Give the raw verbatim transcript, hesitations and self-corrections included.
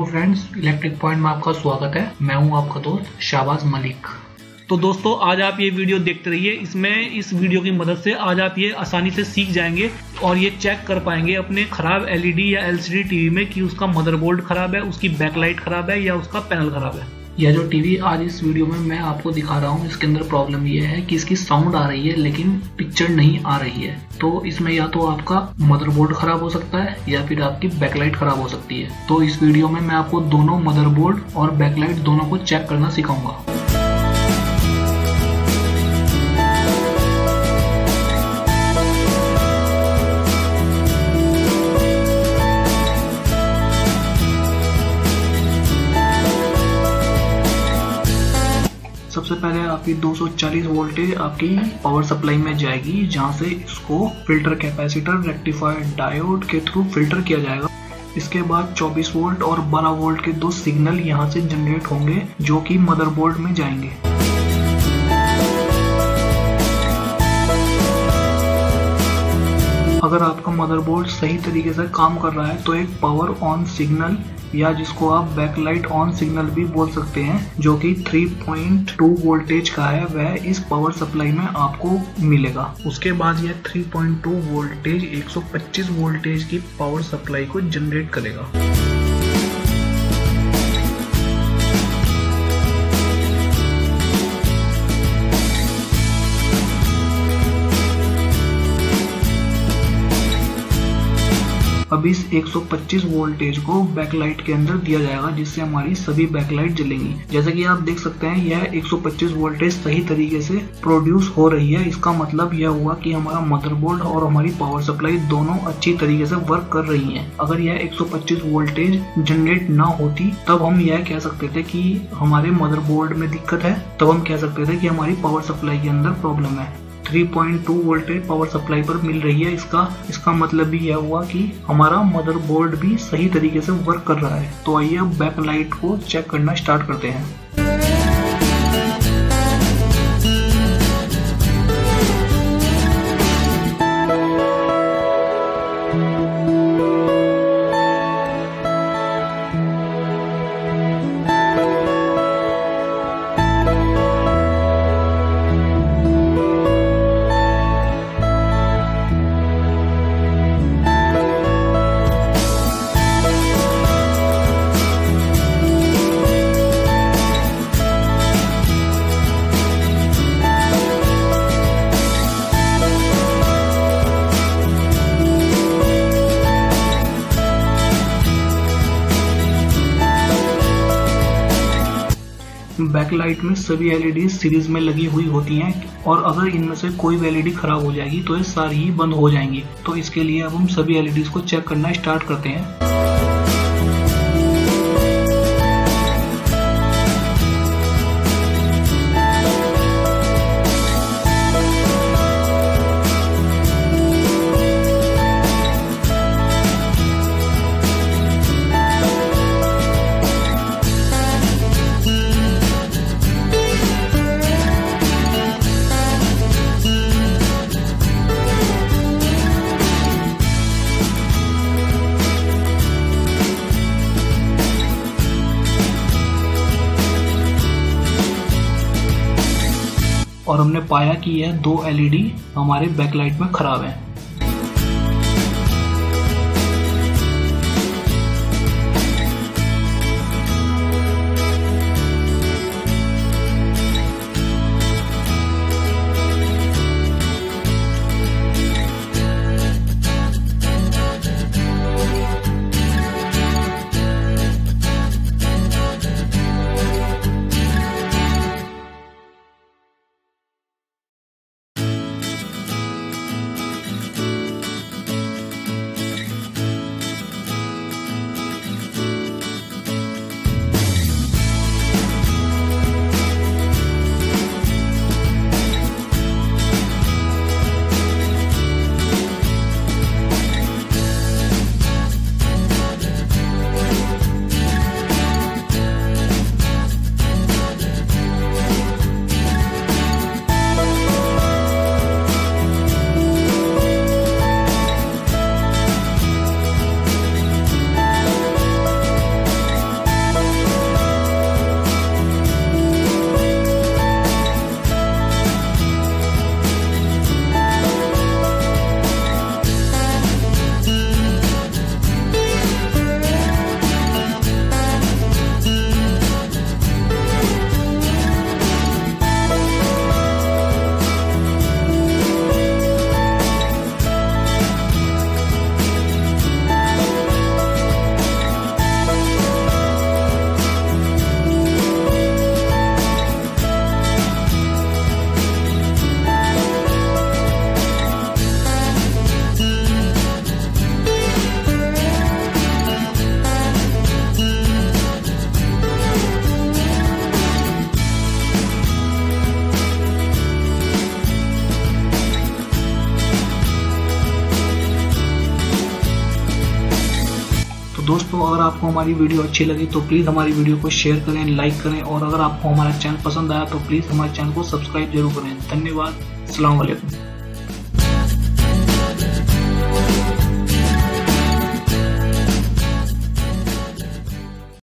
Friends, electric point में आपका स्वागत है। मैं हूं आपका दोस्त शाहबाज मलिक। तो दोस्तों, आज आप ये वीडियो देखते रहिए। इसमें इस वीडियो की मदद से आज आप ये आसानी से सीख जाएंगे और ये चेक कर पाएंगे अपने खराब एलईडी या एलसीडी टीवी में कि उसका मदरबोर्ड खराब है, उसकी बैकलाइट खराब है या उसका पैनल खराब है। यह जो टीवी आज इस वीडियो में मैं आपको दिखा रहा हूँ, इसके अंदर प्रॉब्लम यह है कि इसकी साउंड आ रही है लेकिन पिक्चर नहीं आ रही है। तो इसमें या तो आपका मदरबोर्ड खराब हो सकता है या फिर आपकी बैकलाइट खराब हो सकती है। तो इस वीडियो में मैं आपको दोनों मदरबोर्ड और बैकलाइट दोनों को चेक करना सिखाऊंगा। सबसे पहले आपकी दो सौ चालीस वोल्टेज आपकी पावर सप्लाई में जाएगी, जहां से इसको फिल्टर कैपेसिटर रेक्टिफायर डायोड के थ्रू फिल्टर किया जाएगा। इसके बाद चौबीस वोल्ट और बारह वोल्ट के दो सिग्नल यहां से जनरेट होंगे जो कि मदरबोर्ड में जाएंगे। अगर आपका मदरबोर्ड सही तरीके से काम कर रहा है तो एक पावर ऑन सिग्नल या जिसको आप बैकलाइट ऑन सिग्नल भी बोल सकते हैं, जो कि तीन पॉइंट दो वोल्टेज का है, वह इस पावर सप्लाई में आपको मिलेगा। उसके बाद यह तीन पॉइंट दो वोल्टेज एक सौ पच्चीस वोल्टेज की पावर सप्लाई को जनरेट करेगा। अब इस एक सौ पच्चीस वोल्टेज को बैकलाइट के अंदर दिया जाएगा, जिससे हमारी सभी बैकलाइट जलेंगी। जैसे कि आप देख सकते हैं, यह एक सौ पच्चीस वोल्टेज सही तरीके से प्रोड्यूस हो रही है। इसका मतलब यह हुआ कि हमारा मदरबोर्ड और हमारी पावर सप्लाई दोनों अच्छी तरीके से वर्क कर रही हैं। अगर यह एक सौ पच्चीस वोल्टेज जनरेट ना होती तब हम यह कह सकते थे कि हमारे मदरबोर्ड में दिक्कत है, तब हम कह सकते थे कि हमारी पावर सप्लाई के अंदर प्रॉब्लम है। तीन पॉइंट दो वोल्टेज पावर सप्लाई पर मिल रही है। इसका इसका मतलब भी यह हुआ कि हमारा मदरबोर्ड भी सही तरीके से वर्क कर रहा है। तो आइए अब बैकलाइट को चेक करना स्टार्ट करते हैं। बैकलाइट में सभी एलईडी सीरीज में लगी हुई होती हैं और अगर इनमें से कोई भी एलईडी खराब हो जाएगी तो ये सारी ही बंद हो जाएंगी। तो इसके लिए अब हम सभी एलईडीज को चेक करना स्टार्ट करते हैं। और हमने पाया कि यह दो एलईडी हमारे बैकलाइट में खराब है। दोस्तों अगर आपको हमारी वीडियो अच्छी लगी तो प्लीज हमारी वीडियो को शेयर करें, लाइक करें, और अगर आपको हमारा चैनल पसंद आया तो प्लीज हमारे चैनल को सब्सक्राइब जरूर करें। धन्यवाद। अस्सलाम वालेकुम।